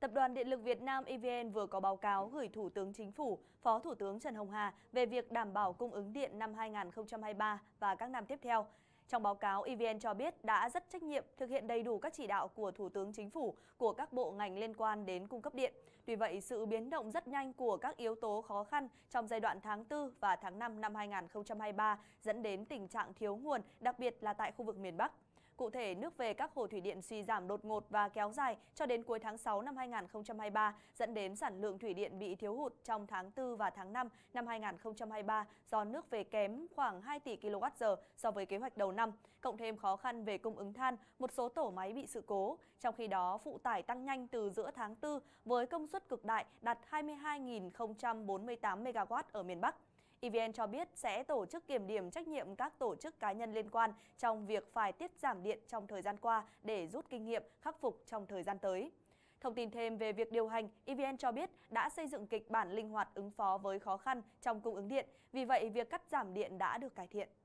Tập đoàn Điện lực Việt Nam EVN vừa có báo cáo gửi Thủ tướng Chính phủ, Phó Thủ tướng Trần Hồng Hà về việc đảm bảo cung ứng điện năm 2023 và các năm tiếp theo. Trong báo cáo, EVN cho biết đã rất trách nhiệm thực hiện đầy đủ các chỉ đạo của Thủ tướng Chính phủ, của các bộ ngành liên quan đến cung cấp điện. Tuy vậy, sự biến động rất nhanh của các yếu tố khó khăn trong giai đoạn tháng 4 và tháng 5 năm 2023 dẫn đến tình trạng thiếu nguồn, đặc biệt là tại khu vực miền Bắc. Cụ thể, nước về các hồ thủy điện suy giảm đột ngột và kéo dài cho đến cuối tháng 6 năm 2023, dẫn đến sản lượng thủy điện bị thiếu hụt trong tháng 4 và tháng 5 năm 2023 do nước về kém khoảng 2 tỷ kWh so với kế hoạch đầu năm, cộng thêm khó khăn về cung ứng than, một số tổ máy bị sự cố. Trong khi đó, phụ tải tăng nhanh từ giữa tháng 4 với công suất cực đại đạt 22.048 MW ở miền Bắc. EVN cho biết sẽ tổ chức kiểm điểm trách nhiệm các tổ chức cá nhân liên quan trong việc phải tiết giảm điện trong thời gian qua để rút kinh nghiệm khắc phục trong thời gian tới. Thông tin thêm về việc điều hành, EVN cho biết đã xây dựng kịch bản linh hoạt ứng phó với khó khăn trong cung ứng điện, vì vậy việc cắt giảm điện đã được cải thiện.